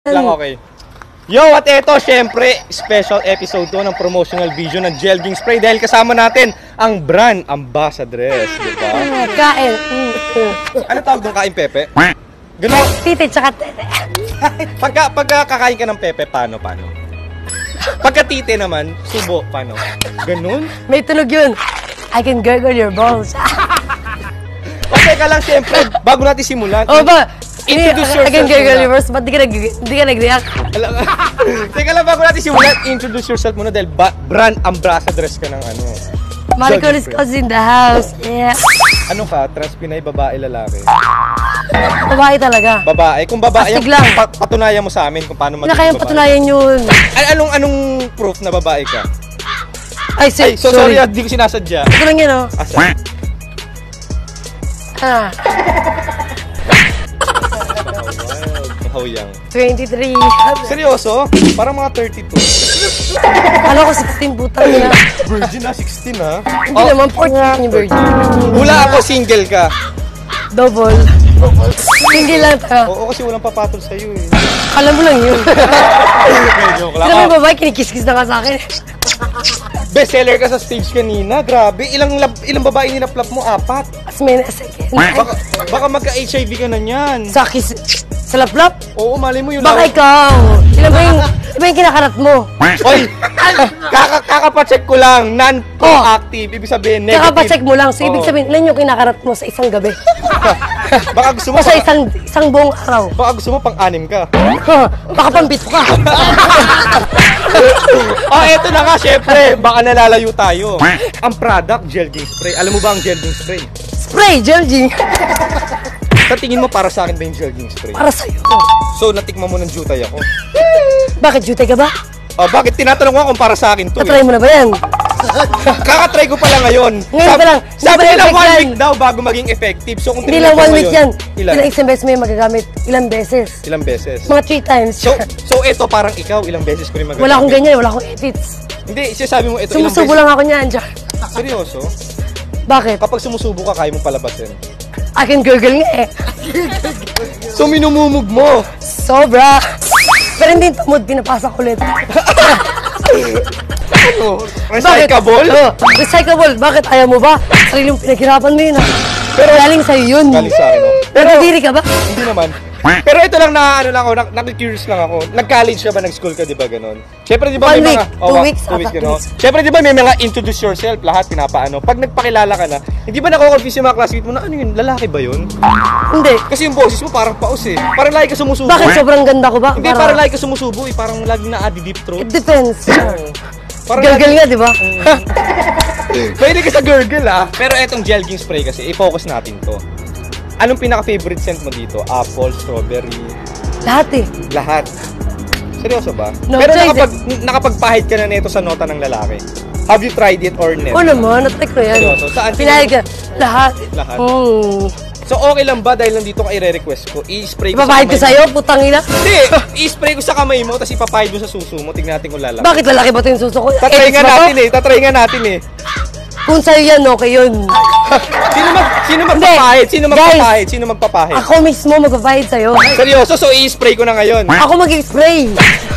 Lang okay. Yo, at eto, syempre, special episode to ng promotional video ng Gelging Spray dahil kasama natin ang brand ambassadress, di ba? Kain. Ano tawag ng kain, Pepe? Gano'n? Titi tsaka tete. Pagka kakain ka ng Pepe, paano? Pagka tite naman, subo, paano? Ganun? May tunog yun. I can gargle your balls. Okay ka lang, syempre, bago natin simulan. Oh ba? Introduce yourself. I can gargle your balls. Ba't di ka nag-react? Teka lang, bago natin simulan, introduce yourself muna dahil brand ambassadress ka ng ano. Maricolis is in the house. Yeah. Ano ka? Trans Pinay, babae, lalaki? Babae talaga. Babae. Kung babae, Astig lang. patunayan mo sa amin kung paano maging babae. Kayang patunayan yun. Anong proof na babae ka? Ay, sorry, di ko sinasadya. Ito lang yun, oh. Asa? Mahawiyang. 23. Seryoso? Parang mga 32. Kala ko 16 putang na. Virgin na, 16 ha? Hindi naman, 14 yung virgin. Hula ako, single ka. Double. Hindi lang tayo. Oo, kasi walang papatol sa'yo eh. Alam mo lang yun. Joke lang. Sila may babae, kinikis-kis na ka sa akin. Bestseller ka sa stage kanina, grabe. Ilang babae ninaplap mo? 4. As may na second. Baka magka-HIV ka na niyan. Sa kiss. Sa laplap? Oo, mali mo yun. Baka ikaw. Ilan ba yung kinakarat mo? Oy! Kakapacheck ko lang. Non-proactive. Ibig sabihin, negative. Kakapacheck mo lang. So, ibig sabihin, ilan yung kinakarat mo sa isang gabi? Baka gusto mo O sa isang buong araw? Baka gusto mo pang-anim ka. Baka pambito ka. Eto na nga, syempre. Baka nalalayo tayo. Ang product, Gelging Spray. Alam mo ba ang Gelging Spray? Spray, Gelging. Sa tingin mo, para sa akin ba yung Gelging Spray? Para sa'yo. So, natikman mo ng jutay ako. Bakit, jutay ka ba? Bakit? Tinatanong ko kung para sa akin to. Natry mo na ba yan? Kakatry ko pa lang ngayon. Ngayon pa lang. Sabi nila 1 week daw bago maging effective. So, kung hindi lang 1 week yan. Ilan? Isang beses mo yung magagamit. Ilang beses? Ilang beses? Mga 3 times. So ito parang ikaw, ilang beses ko rin magagamit? Wala akong ganyan, wala akong edits. Hindi, sinasabi mo ito ilang beses. Sumusubo lang ako niyan, Jack. Seryoso? Bakit? Kapag sumusubo ka, kaya mo palabasin. I can gurgle nga eh. So minumumog mo? Sobra. Pero hindi tamod, pinapasa ko ulit. Ano? Recyclable? Recyclable. Bakit? Ayaw mo ba? Sarili yung pinaghirapan mo yun ha. Pero galing sa'yo yun. Galing sa akin, no? Pero nadiri ka ba? Hindi naman. Pero ito lang na ano lang ako, nakikurious lang ako. Nag-college ka ba, nag-school ka, di ba ganon? Siyempre, di ba may 1 week, mga... 2 weeks, 2 weeks, 2 gano'n. weeks. Siyempre, di ba may mga introduce yourself, lahat pinapaano. Pag nagpakilala ka na, hindi ba nako-confuse yung mga classmate mo na ano yun, lalaki ba yun? Hindi. Kasi yung boses mo parang paus eh. Parang lagi ka sumusubo. Bakit? Sobrang ganda ko ba? Hindi, parang lagi ka sumusubo eh. Parang lagi na adi deep throat. It depends. Parang Gurgle nga, di ba? Pwede ka sa gurgle ah. Pero etong Gelging Spray kasi, i-focus natin to. Anong pinaka-favorite scent mo dito? Apple, strawberry? Lahat eh. Lahat. Seryoso ba? No Pero choice nakapagpahid ka na nito sa nota ng lalaki. Have you tried it or never? Oo naman, natry ko yan. Seryoso? Saan? Pinahid ka. Lahat. Lahat? Hmm. So okay lang ba dahil nandito ka i-request ko? I-spray ko Ipapahid ko sa kamay sa'yo, putang ina. Hindi! I-spray ko sa kamay mo, tapos ipapahid mo sa suso mo. Tignan natin kung lalaki. Bakit lalaki ba ito yung suso ko? Tatry nga Edits ba to? natin eh. Tatry nga natin eh. Kung sa'yo yan, okay yun. Sino magpapahid? Sino magpapahid? Sino magpapahid? Ako mismo magpapahid sa'yo. Seryoso? So i-spray ko na ngayon. Ako mag-spray.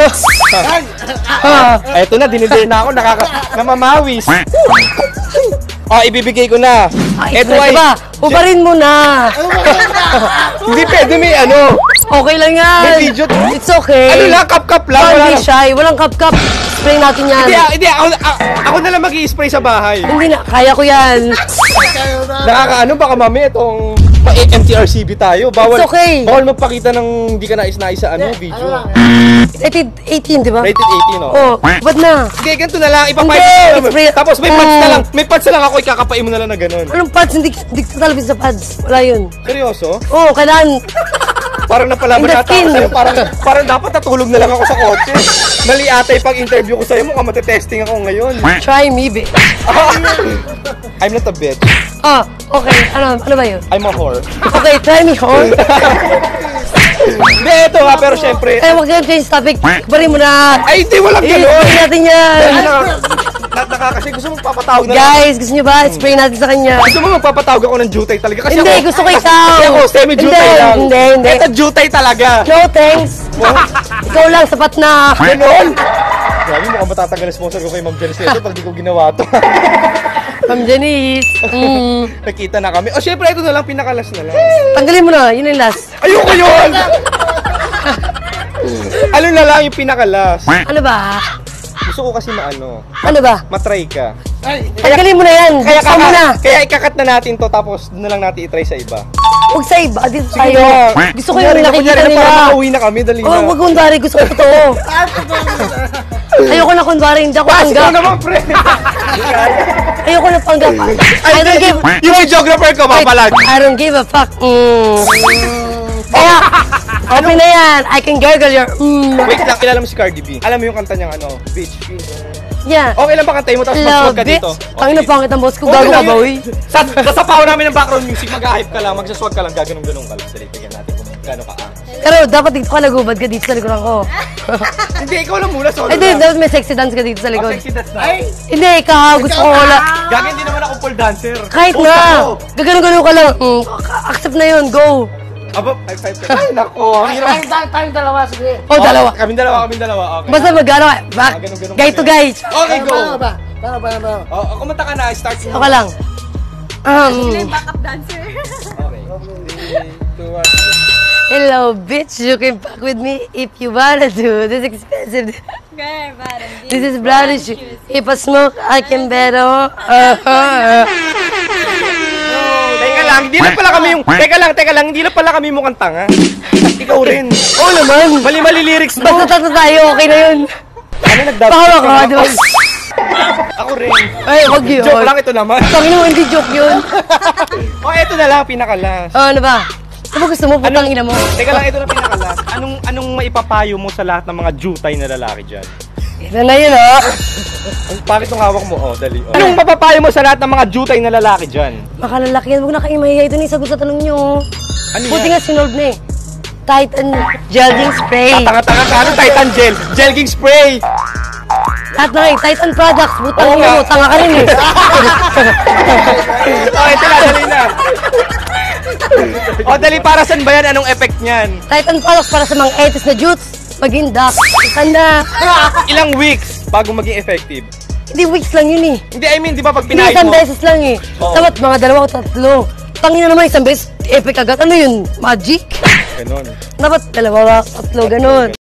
Eto na, dinidir na ako. Namamawis. Ibibigay ko na. Eto Spray ay... ka ba? Ubarin mo na. Hindi pwede may ano. Okay lang yan. May video. It's okay. Ano lang, cup-cup lang. Don't Wala be lang. shy. Walang cup-cup. Spray natin yan. Hindi, ako na lang mag-i-spray sa bahay. Hindi na. Kaya ko yan. Nakakaano, baka mami itong MTRCB tayo. Bawal, It's okay. Bawal magpakita ng hindi ka nais-nais sa ano, video. Rated 18, di ba? Rated 18, no? Oh, ba't na? Hindi, ganito na lang. Ipapahid Hindi, mo. spray- Tapos may pads na lang. May pads na lang ako, ikakapain mo na lang na ganun. Anong pads? Hindi ka talabis sa pads. Wala yun. Seryoso? Oo, kailangan. Parang napalaban In the nata ako skin. sa'yo. Parang dapat natulog na lang ako sa kotse. Mali ata yung pag-interview ko sa'yo. Mukhang matetesting ako ngayon. Try me, bitch. I'm not a bitch. Okay. Ano ba yun? I'm a whore. Okay, try me, hon. Hindi, ito nga. Pero syempre... Eh, wag kang change topic. Bari mo na. Ay, hindi. Walang I-spray gano'n. natin yan. Kasi gusto mo magpapatawag na Guys, gusto nyo ba? Spray natin sa kanya. Gusto mo magpapatawag ako ng jutay talaga. Kasi Hindi, ako, gusto ko ikaw. Kasi ako, semi-jutay lang. Hindi. Ito jutay talaga. No, thanks. Ikaw lang, sapat na. Ganon! Grabe, mukhang matatanggal ang sponsor ko kay Ma'am Janice ito pag di ko ginawa to. Ma'am Janice. Nakita na kami. O, syempre, ito na lang, pinakalas na lang. Tanggalin mo na, yun yung last. Ayoko yun! Ano na lang yung pinakalas? Ano ba? Gusto ko kasi Ano ba? matry ka. Tanggalin mo na yan. Kaya, Gusto mo na. kaya ikakat na natin to, tapos doon na lang natin itry sa iba. Huwag sa iba, dito tayo. na. Gusto ko yung nakikita Kunyari na, para nila. makauwi na kami, dali na. Oh, wag kunwari, gusto ko totoo. Ayoko na kunwari, hindi ako Ikaw panggap. naman, pre! Ayoko na panggap. I don't give... Yung videographer ko, mapalag. I don't give a fuck. Kaya, okay na yan. I can gargle your Wait lang, kilala mo si Cardi B. Alam mo yung kanta niyang Bitch. Yeah. Okay lang ba kantayin mo, tapos mag-swag Love ka it. dito? Pangin na pangit ang boss ko. Okay Gago ka lang ba, yun. uy? Sa paw namin ng background music, mag-hype ka lang, magsaswag ka lang, gaganong-ganong ka lang. Dali, tignan natin kung gano'n ka ang. Pero dapat dito ka nagubad ka dito sa likuran ko. Hindi, ikaw lang muna, solo Hindi, lang. dapat may sexy dance ka dito sa likod. Sexy that's na. Hindi, ikaw, gusto ko wala. Gagi, hindi naman ako pole dancer. Kahit Puta na. ko. Gaganon-ganon ka lang. Accept na yun, go. Aba, ay, ay, nako. Ang hirap. Tayong dalawa, sige. Oh, dalawa. Kaming dalawa, okay. Basta magano ka. Back. Ganun-ganun Guy to kami. guy. Okay, go. Tama. Oh, kumanta ka na, start mo. Okay lang. Backup dancer. Okay. 3, 2, 1. Hello, bitch. You can fuck with me if you wanna do. This is expensive. Okay, parang This is bloody shit. If I smoke, I can bet on. Teka lang, hindi na pala kami yung... Teka lang, hindi na pala kami mukhang tanga. Ikaw rin. Oo naman. Mali-mali lyrics mo. Basta tatlo tayo, okay na yun. Ano nagdab? Bahala ka, di ba? Ako rin. Ay, wag yun. Joke lang ito naman. Tangin mo, hindi joke yun. Oh, ito na lang, pinakalas. Ano ba? Ano ba gusto mo? Putang ina mo. Teka lang, ito na pinakalas. Anong maipapayo mo sa lahat ng mga jutay na lalaki dyan? Ito na yun, ha? Ang pangit ng hawak mo, oh, dali. Oh. Anong mapapayo mo sa lahat ng mga jutay na lalaki dyan? Makalalaki yan. Huwag na kayong mahiya. Ito na yung sagot sa tanong nyo. Ano Buti yan? nga sinolve na eh. Titan Gelging Spray. Tatanga-tanga ka, ano Titan Gel? Gelging Spray! Lahat na nga eh. Titan Products. Butang Oo ina nga. mo. Tanga ka rin eh. Oh, ito na, dali na. Oh, dali, para saan ba yan? Anong effect niyan? Titan Products para sa mga etis na jutes. Maging duck. Tanda. Ilang weeks bago maging effective? Hindi weeks lang yun eh. Hindi, I mean, di ba pag Hindi pinahid isang mo? beses lang eh. Oo. Dapat mga dalawa o tatlo. Tangina naman isang beses. Epic agad. Ano yun? Magic? Ganon. Dapat dalawa, tatlo, ganun.